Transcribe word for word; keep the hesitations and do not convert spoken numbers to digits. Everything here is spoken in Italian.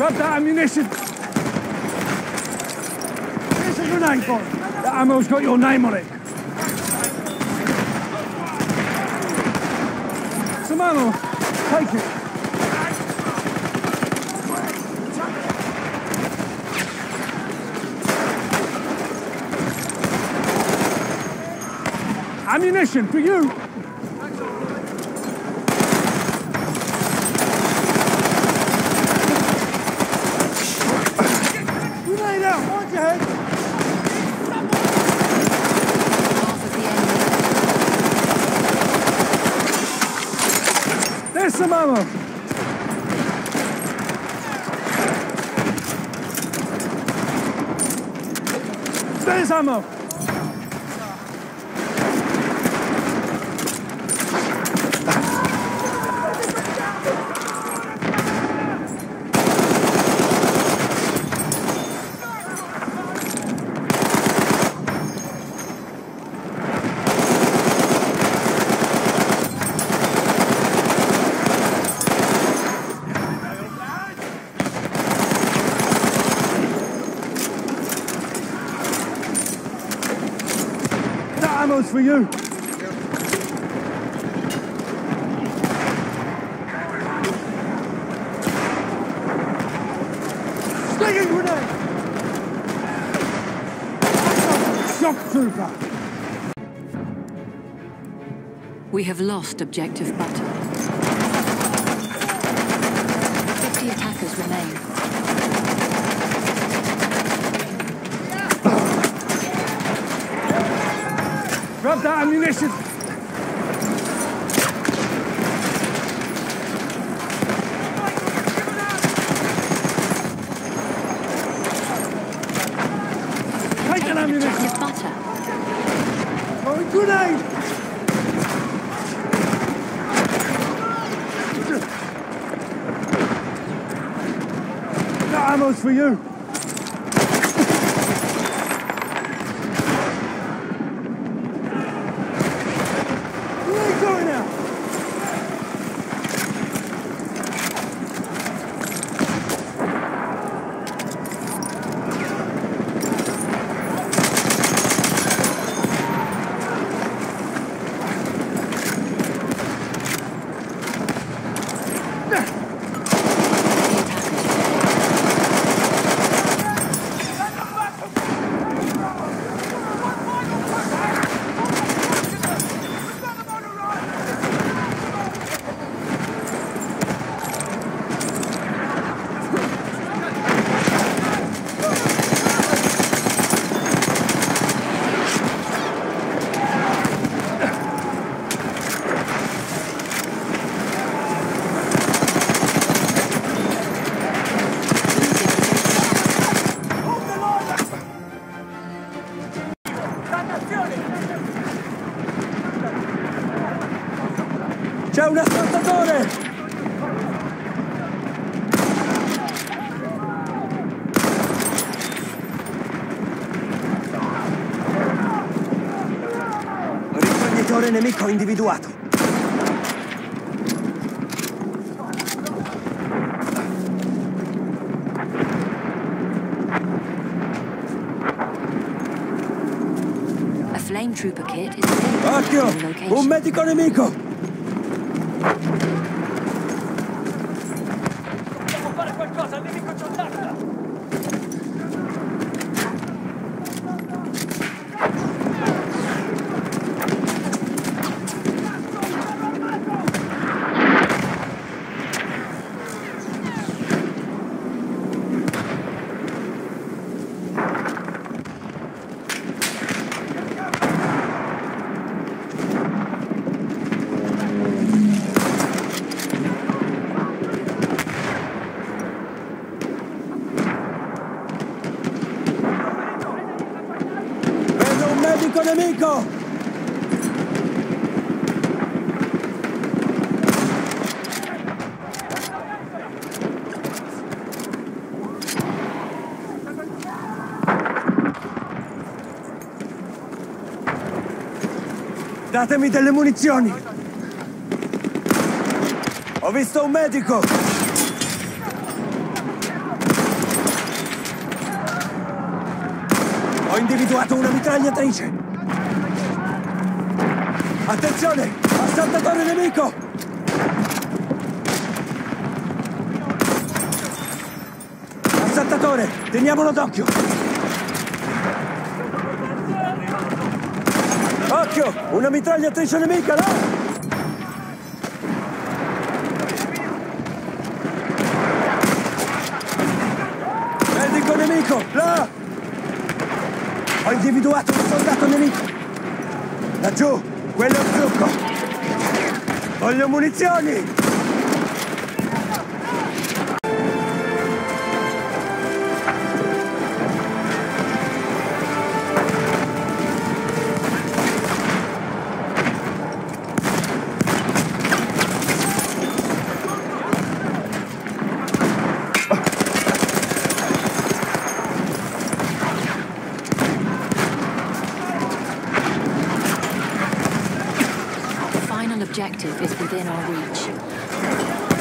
Grab that ammunition. Here's a grenade box. That ammo's got your name on it. Some ammo. Take it. Ammunition for you. Grenade out. Watch your head. There's some ammo. There's ammo. Ammo's for you. Stinging grenade! Shock trooper! We have lost objective butter. fifty attackers remain. Grab that ammunition! Take that ammunition! Objective butter. Oh, grenade! That ammo's for you! C'è un assaltatore! Ricognitore nemico individuato. A flame trooper kit is available. Occhio! Un medico nemico! Devo fare qualcosa, il nemico ci attacca! Medico nemico! Datemi delle munizioni! Ho visto un medico! individuato una mitragliatrice! Attenzione! Assaltatore nemico! Assaltatore! Teniamolo d'occhio! Occhio! Una mitragliatrice nemica, là! Medico nemico! Là! Ho individuato un soldato nemico! Laggiù! Quello è il trucco! Voglio munizioni! The objective is within our reach.